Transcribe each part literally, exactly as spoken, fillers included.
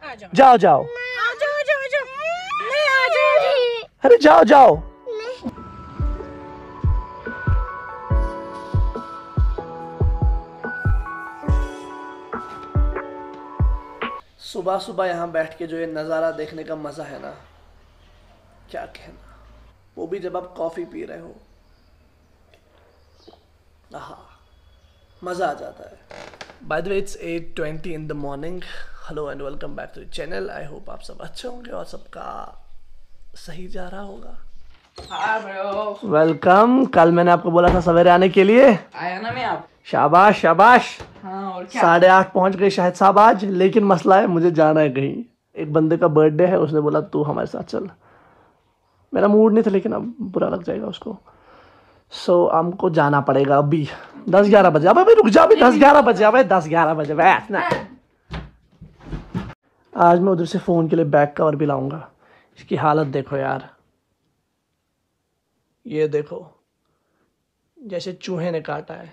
जाओ जाओ, अरे जाओ जाओ। सुबह सुबह यहाँ बैठ के जो ये नज़ारा देखने का मज़ा है ना, क्या कहना, वो भी जब आप कॉफ़ी पी रहे हो, आहा, मज़ा आ जाता है। By the way it's eight twenty in the morning. Hello and welcome back to the channel. I hope आप सब अच्छे होंगे और सबका सही जा रहा होगा। Hi bro, welcome. कल मैंने आपको बोला था सवेरे आने के लिए, आया ना मैं आप। शाबाश शाबाश। हाँ, और क्या? साढ़े आठ पहुंच गए शायद साहब आज, लेकिन मसला है मुझे जाना है कहीं। एक बंदे का बर्थडे है, उसने बोला तू हमारे साथ चल। मेरा मूड नहीं था, लेकिन अब बुरा लग जाएगा उसको। सो so, हमको जाना पड़ेगा अभी दस ग्यारह बजे। अब अभी रुक जा, अभी दस ग्यारह बजे, अब दस ग्यारह बजे बैठ ना। आज मैं उधर से फ़ोन के लिए बैक कवर भी लाऊंगा। इसकी हालत देखो यार, ये देखो जैसे चूहे ने काटा है।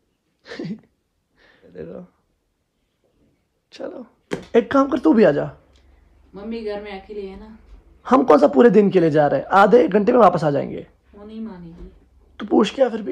देखो, चलो एक काम कर, तू भी आ जा। मम्मी घर में अकेली है ना। हम कौन सा पूरे दिन के लिए जा रहे हैं, आधे एक घंटे में वापस आ जाएंगे। वो नहीं मानेगी। तू पूछ क्या फिर भी।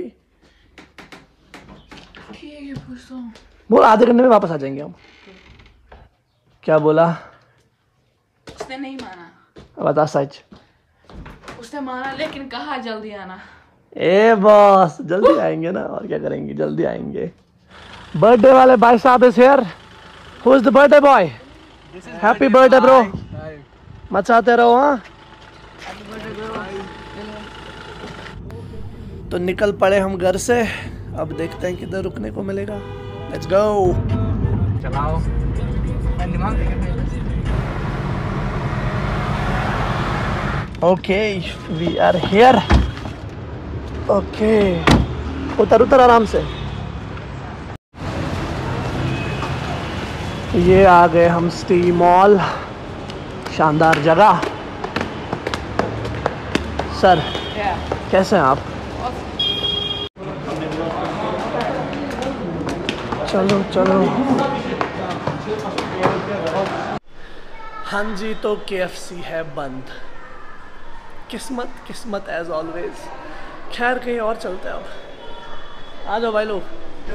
ठीक है, पूछता हूँ। बोल आधे घंटे में वापस आ जाएंगे हम। क्या बोला? उसने नहीं माना। बता सच। उसने माना लेकिन कहा जल्दी आना। ए बॉस, जल्दी आएंगे ना, और क्या करेंगे, जल्दी आएंगे। बर्थडे वाले भाई साहब is here. Who is the birthday boy? Happy birthday bro. मचाते रहो। हाँ, तो निकल पड़े हम घर से। अब देखते हैं किधर रुकने को मिलेगा। Let's go. चलाओ। Okay, we are here. Okay, उतर उतर आराम से। ये आ गए हम सिटी मॉल, शानदार जगह। सर क्या? कैसे हैं आप? चलो चलो। हाँ जी, तो के एफ सी है बंद। किस्मत किस्मत एज ऑलवेज। खैर कहीं और चलते हैं अब। आ जाओ भाई लोग।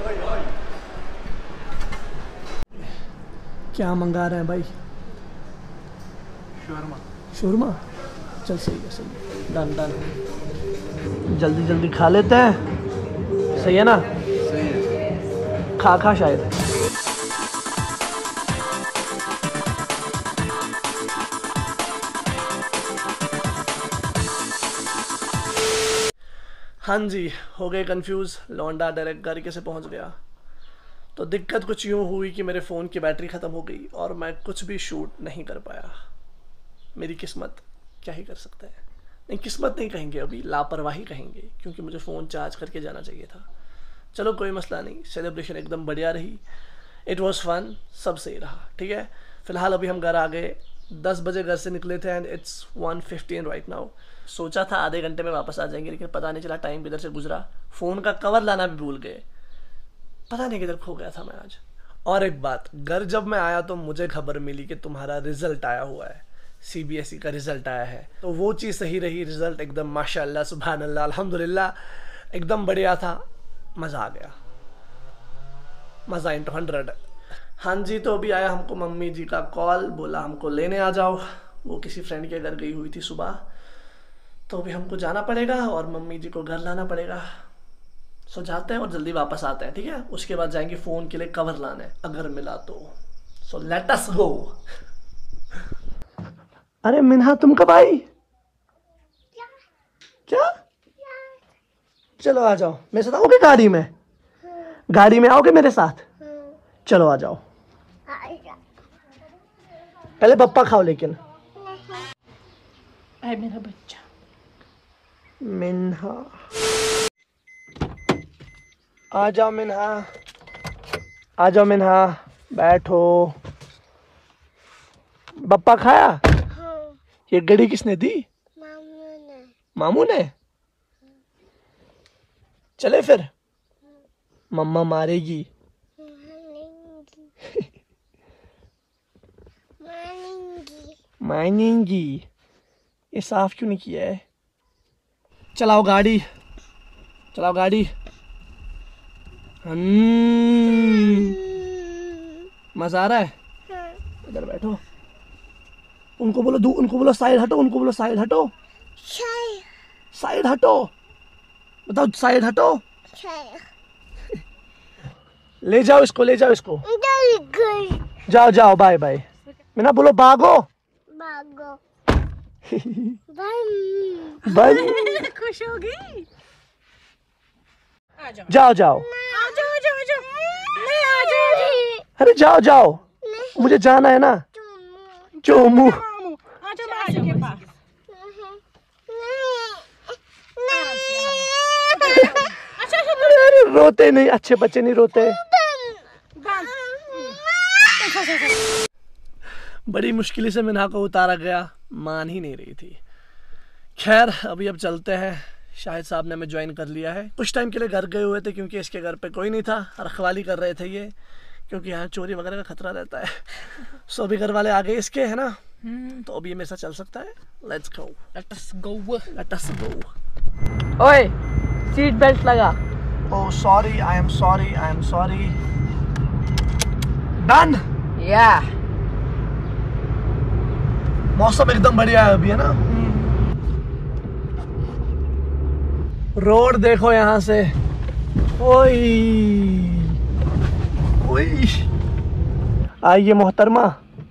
क्या मंगा रहे हैं भाई? शोरमा। शोरमा? चल सही है, सही है, डन डन। जल्दी जल्दी खा लेते हैं, सही है ना? सही है। खा खा शायद। हाँ जी, हो गए कंफ्यूज। लौंडा डायरेक्ट घर कैसे पहुंच गया। तो दिक्कत कुछ यूँ हुई कि मेरे फ़ोन की बैटरी ख़त्म हो गई और मैं कुछ भी शूट नहीं कर पाया। मेरी किस्मत, क्या ही कर सकते हैं। नहीं, किस्मत नहीं कहेंगे, अभी लापरवाही कहेंगे, क्योंकि मुझे फ़ोन चार्ज करके जाना चाहिए था। चलो कोई मसला नहीं, सेलिब्रेशन एकदम बढ़िया रही। इट वॉज़ फन, सब सही रहा। ठीक है, फ़िलहाल अभी हम घर आ गए। दस बजे घर से निकले थे and it's one fifteen right now. सोचा था आधे घंटे में वापस आ जाएंगे, लेकिन पता नहीं चला टाइम किधर से गुजरा। फ़ोन का कवर लाना भी भूल गए, पता नहीं किधर खो गया था मैं आज। और एक बात, घर जब मैं आया तो मुझे खबर मिली कि तुम्हारा रिजल्ट आया हुआ है, सी बी एस ई का रिजल्ट आया है। तो वो चीज़ सही रही, रिजल्ट एकदम माशाल्लाह सुभान अल्लाह अल्हम्दुलिल्लाह एकदम बढ़िया था। मज़ा आ गया, मज़ा इंटू हंड्रेड। हाँ जी, तो अभी आया हमको मम्मी जी का कॉल, बोला हमको लेने आ जाओ। वो किसी फ्रेंड के घर गई हुई थी सुबह, तो अभी हमको जाना पड़ेगा और मम्मी जी को घर लाना पड़ेगा। सो जाते हैं और जल्दी वापस आते हैं, ठीक है? उसके बाद जाएंगे फ़ोन के लिए कवर लाने, अगर मिला तो। So let us go. अरे मिन्हा, तुम कब आई? क्या? क्या? चलो आ जाओ, मेरे साथ आओगे गाड़ी में? गाड़ी में आओगे मेरे साथ? चलो आ जाओ। पहले पप्पा खाओ, लेकिन ऐ मेरा बच्चा मिन्हा, आ जाओ मिन्हा, आ जाओ मिन्हा, बैठो। पप्पा खाया? हाँ। ये घड़ी किसने दी? मामू ने। मामू ने? चले फिर? मम्मा मारेगी। मांगेंगी। ये साफ क्यों नहीं किया है? चलाओ गाड़ी, चलाओ गाड़ी। हम्म, मजा आ रहा है? इधर बैठो। उनको बोलो दू उनको बोलो साइड हटो, उनको बोलो साइड हटो, साइड हटो। बताओ साइड हटो। ले जाओ इसको, ले जाओ इसको। जाओ जाओ, बाय बाय। मीना बोलो भागो, भागो। बाय। खुश हो गई। जाओ जाओ, अरे जाओ जाओ, मुझे जाना है ना। चोमू, अरे रोते नहीं, अच्छे बच्चे नहीं रोते। बड़ी मुश्किल से मिना को उतारा गया, मान ही नहीं रही थी। खैर अभी अब चलते हैं। शाहिद साहब ने हमें ज्वाइन कर लिया है। कुछ टाइम के लिए घर गए हुए थे क्योंकि इसके घर पे कोई नहीं था, रखवाली कर रहे थे ये, क्योंकि यहाँ चोरी वगैरह का खतरा रहता है। सो अभी घर वाले आ गए इसके, है ना, तो अभी ये मेरे साथ चल सकता है। Let's go, let us go, let us go. ओए सीट बेल्ट लगा। Oh sorry, I am sorry, I am sorry. Done. या मौसम एकदम बढ़िया है अभी, है ना। रोड देखो यहाँ से। ओई ओई, आइए मोहतरमा,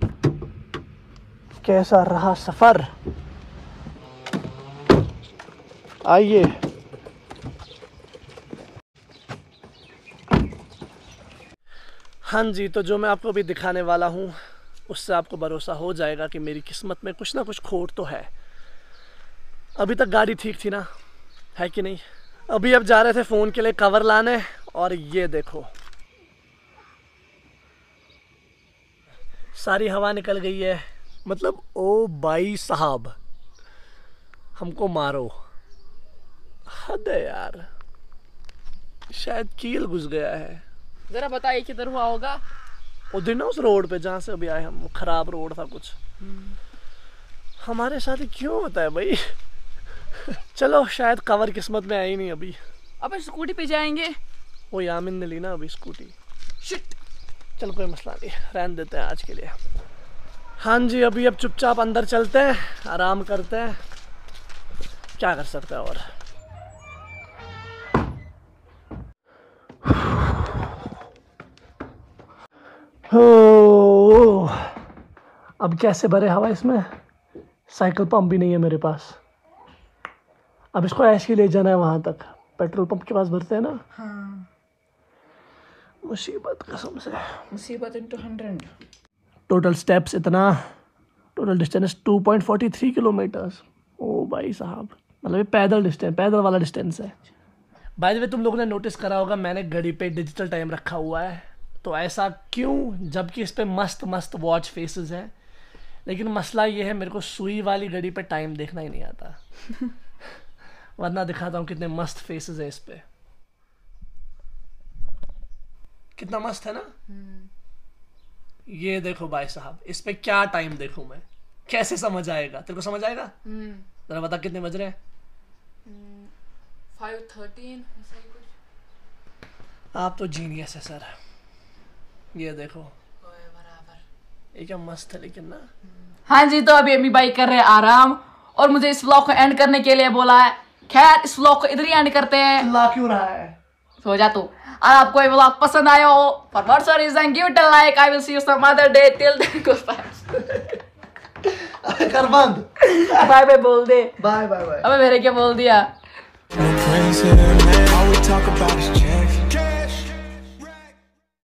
कैसा रहा सफर? आइए। हाँ जी, तो जो मैं आपको अभी दिखाने वाला हूँ उससे आपको भरोसा हो जाएगा कि मेरी किस्मत में कुछ ना कुछ खोट तो है। अभी तक गाड़ी ठीक थी ना, है कि नहीं? अभी अब जा रहे थे फ़ोन के लिए कवर लाने, और ये देखो सारी हवा निकल गई है। मतलब ओ भाई साहब, हमको मारो, हद है यार। शायद कील घुस गया है। जरा बताइए किधर हुआ होगा? उधर ना, उस रोड पे जहाँ से अभी आए हम, खराब रोड था कुछ। हमारे साथ ही क्यों होता है भाई? चलो शायद कवर किस्मत में आई नहीं अभी। अब स्कूटी पे जाएंगे। वो यामिन ने ली ना अभी स्कूटी। शिट। चल कोई मसला नहीं, रहने देते हैं आज के लिए। हाँ जी, अभी अब चुपचाप अंदर चलते हैं, आराम करते हैं, क्या कर सकते हैं और। हो, अब कैसे भरे हवा इसमें? साइकिल पंप भी नहीं है मेरे पास। अब इसको ऐसे ही ले जाना है वहां तक, पेट्रोल पंप के पास भरते हैं ना। हाँ। मुसीबत कसम से, मुसीबत इनटू हंड्रेड। टोटल स्टेप्स इतना, total distance two point four three kilometers. ओ भाई साहब, मतलब ये पैदल डिस्टेंस, पैदल वाला डिस्टेंस है। बाय द वे, तुम लोगों ने नोटिस करा होगा मैंने घड़ी पे डिजिटल टाइम रखा हुआ है। तो ऐसा क्यों, जबकि इस पे मस्त मस्त वॉच फेसेस हैं। लेकिन मसला ये है, मेरे को सुई वाली घड़ी पे टाइम देखना ही नहीं आता। वरना दिखाता हूँ कितने मस्त फेसेस है इस पे। कितना मस्त है ना। ये देखो भाई साहब, इस पे क्या टाइम देखूं मैं, कैसे समझ आएगा? तेरे को समझ आएगा? जरा बता कितने बज रहे हैं? फाइव थर्टीन ऐसा ही कुछ। आप तो जीनियस है सर। ये देखो बराबर। ये क्या मस्त है लेकिन ना। हाँ जी, तो अभी अम्मी भाई कर रहे हैं आराम, और मुझे इस व्लॉग को एंड करने के लिए बोला है। खैर इस व्लॉग को इधर ही एंड करते हैं। चिल्ला क्यों रहा है? सो जा तू। और आपको ये व्लॉग पसंद आया हो, फॉर व्हाट्स और reason give it a like. I will see you some other day. Till then goodbye. कर बंद। बाय बाय बोल दे। Bye bye bye. अबे मेरे क्या बोल दिया? Crazy, man. All we talk about is change.